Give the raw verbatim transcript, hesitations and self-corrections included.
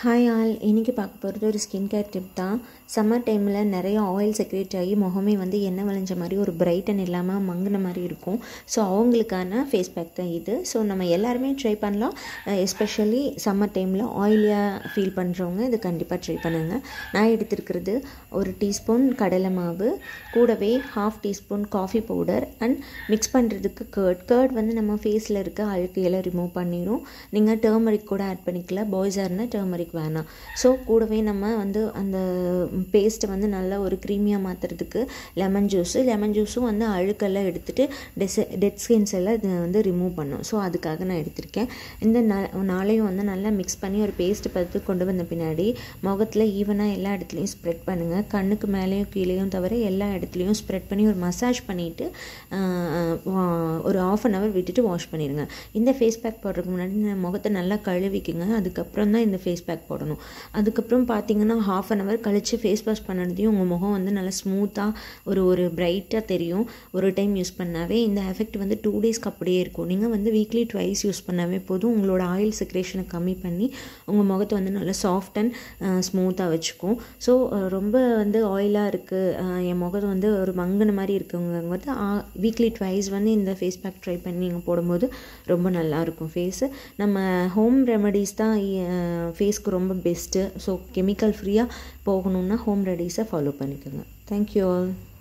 Hi all, இன்றைக்கி பார்க்க போகிறது ஒரு ஸ்கின் கேர் டிப் தான். சம்மர் டைமில் நிறைய ஆயில் செக்ரேட் ஆகி முகமே வந்து எண்ணெய் வளைஞ்ச மாதிரி ஒரு பிரைட்டன் இல்லாமல் மங்கின மாதிரி இருக்கும். ஸோ அவங்களுக்கான ஃபேஸ் பேக் தான் இது. ஸோ நம்ம எல்லாருமே ட்ரை பண்ணலாம். எஸ்பெஷலி சம்மர் டைமில் ஆயிலியாக ஃபீல் பண்ணுறவங்க இது கண்டிப்பாக ட்ரை பண்ணுங்கள். நான் எடுத்துருக்கிறது ஒரு டீஸ்பூன் கடலை மாவு, கூடவே half teaspoon coffee powder and mix பண்ணுறதுக்கு கர்ட். கர்ட் வந்து நம்ம ஃபேஸில் இருக்க அழுக்கையெல்லாம் ரிமூவ் பண்ணிடும். நீங்கள் டர்மரிக் கூட ஆட் பண்ணிக்கலாம். பாய்ஸாக இருந்தால் டர்மரிக் வேணாம். ஸோ கூடவே நம்ம வந்து அந்த பேஸ்ட்டை வந்து நல்லா ஒரு க்ரீமியாக மாற்றுறதுக்கு லெமன் ஜூஸு லெமன் ஜூஸும் வந்து அழுக்கெல்லாம் எடுத்துகிட்டு டெஸ் டெட் ஸ்கின்ஸ் எல்லாம் இது வந்து ரிமூவ் பண்ணும். ஸோ அதுக்காக நான் எடுத்திருக்கேன். இந்த நாளையும் வந்து நல்லா மிக்ஸ் பண்ணி ஒரு பேஸ்ட்டு பார்த்து கொண்டு வந்த பின்னாடி முகத்தில் ஈவனாக எல்லா இடத்துலையும் ஸ்ப்ரெட் பண்ணுங்கள். கண்ணுக்கு மேலேயும் கீழேயும் தவிர எல்லா இடத்துலையும் ஸ்ப்ரெட் பண்ணி ஒரு மசாஜ் பண்ணிவிட்டு ஒரு ஆஃப் அன் ஹவர் விட்டுட்டு வாஷ் பண்ணிடுங்க. இந்த ஃபேஸ் பேக் போடுறதுக்கு முன்னாடி முகத்தை நல்லா கழுவிக்குங்க. அதுக்கப்புறம் தான் இந்த ஃபேஸ் பேக் போடணும். அதுக்கப்புறம் பார்த்தீங்கன்னா ஹாஃப் அன் ஹவர் கழித்து ஃபேஸ் வாஷ் பண்ணதையும் உங்கள் முகம் வந்து நல்லா ஸ்மூத்தாக ஒரு ஒரு பிரைட்டாக தெரியும். ஒரு டைம் யூஸ் பண்ணாவே இந்த எஃபெக்ட் வந்து டூ டேஸ்க்கு அப்படியே இருக்கும். நீங்கள் வந்து வீக்லி ட்வைஸ் யூஸ் பண்ணாவே போதும். உங்களோட ஆயில் செக்ரேஷனை கம்மி பண்ணி உங்கள் முகத்தை வந்து நல்லா சாஃப்ட் அண்ட் ஸ்மூத்தாக வச்சுக்கும். ஸோ ரொம்ப வந்து ஆயிலாக இருக்குது, என் முகத்தை வந்து ஒரு மங்கின மாதிரி இருக்குங்க வந்து வீக்லி ட்வைஸ் வந்து இந்த ஃபேஸ் பேக் ட்ரை பண்ணி நீங்கள் போடும்போது ரொம்ப நல்லாயிருக்கும் ஃபேஸு. நம்ம ஹோம் ரெமடிஸ் தான் ஃபேஸ்க்கு ரொம்ப பெஸ்ட்டு. ஸோ கெமிக்கல் ஃப்ரீயாக போகணுன்னா ஹோம் ரெமடிஸை ஃபாலோ பண்ணிக்கோங்க. Thank you all.